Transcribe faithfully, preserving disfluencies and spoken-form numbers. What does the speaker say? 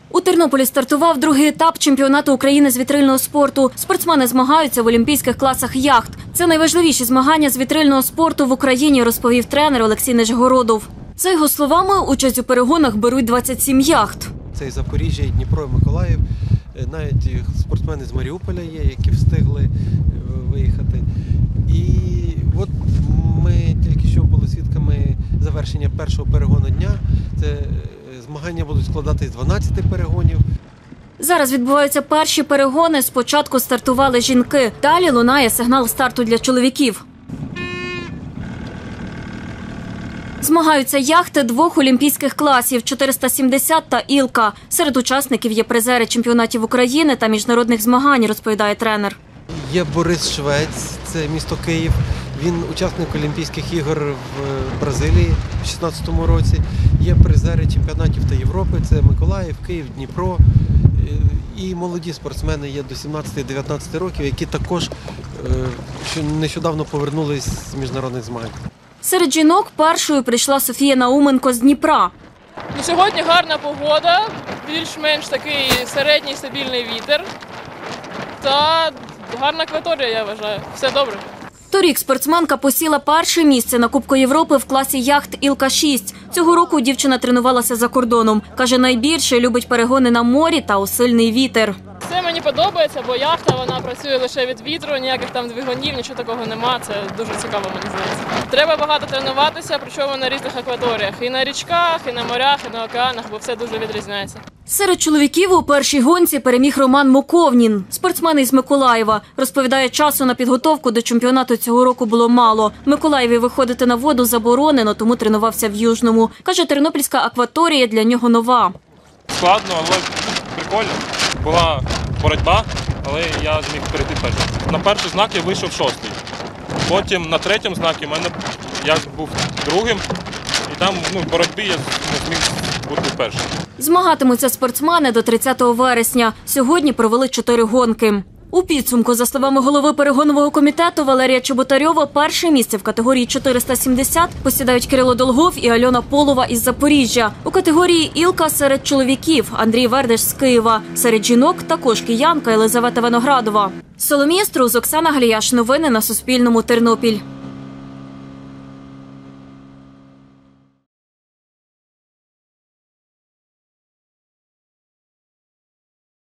У Тернополі стартував другий етап чемпіонату України з вітрильного спорту. Спортсмени змагаються в олімпійських класах яхт. Це найважливіші змагання з вітрильного спорту в Україні, розповів тренер Олексій Нижгородов. За його словами, участь у перегонах беруть двадцять сім яхт. Це і Запоріжжя, і Дніпро, і Миколаїв. Навіть спортсмени з Маріуполя є, які встигли виїхати. І от ми тільки що були свідками завершення першого перегону дня. Це змагання будуть складатися з дванадцяти перегонів. Зараз відбуваються перші перегони. Спочатку стартували жінки. Далі лунає сигнал старту для чоловіків. Змагаються яхти двох олімпійських класів – чотириста сімдесят та «Ілка». Серед учасників є призери чемпіонатів України та міжнародних змагань, розповідає тренер. Є Борис Швець, це місто Київ. Він учасник Олімпійських ігор в Бразилії в шістнадцятому році. Є призери чемпіонатів та Європи, це Миколаїв, Київ, Дніпро. І молоді спортсмени є до сімнадцяти-дев'ятнадцяти років, які також нещодавно повернулись з міжнародних змагань. Серед жінок першою прийшла Софія Науменко з Дніпра. Сьогодні гарна погода, більш-менш такий середній стабільний вітер та гарна акваторія, я вважаю. Все добре. Торік спортсменка посіла перше місце на Кубку Європи в класі яхт «Ілка шість». Цього року дівчина тренувалася за кордоном. Каже, найбільше любить перегони на морі та у сильний вітер. Це мені подобається, бо яхта вона працює лише від вітру, ніяких там двигунів, нічого такого нема. Це дуже цікаво, мені здається. Треба багато тренуватися, причому на різних акваторіях. І на річках, і на морях, і на океанах, бо все дуже відрізняється. Серед чоловіків у першій гонці переміг Роман Моковнін. Спортсмен із Миколаєва. Розповідає, часу на підготовку до чемпіонату цього року було мало. В Миколаєві виходити на воду заборонено, тому тренувався в Южному. Каже, тернопільська акваторія для нього нова. Складно, але прикольно. Була боротьба, але я зміг перейти першим. На перший знак я вийшов шостий. Потім на третьому знакі в мене я був другим. І там ну, в боротьбі я не зміг бути першим. Змагатимуться спортсмени до тридцятого вересня. Сьогодні провели чотири гонки. У підсумку, за словами голови перегонового комітету Валерія Чеботарьова, перше місце в категорії чотириста сімдесят посідають Кирило Долгов і Альона Полова із Запоріжжя. У категорії «Ілка» серед чоловіків Андрій Вердеш з Києва. Серед жінок також киянка Єлизавета Виноградова. Соломія Струс, Оксана Галіяш. Новини на Суспільному. Тернопіль.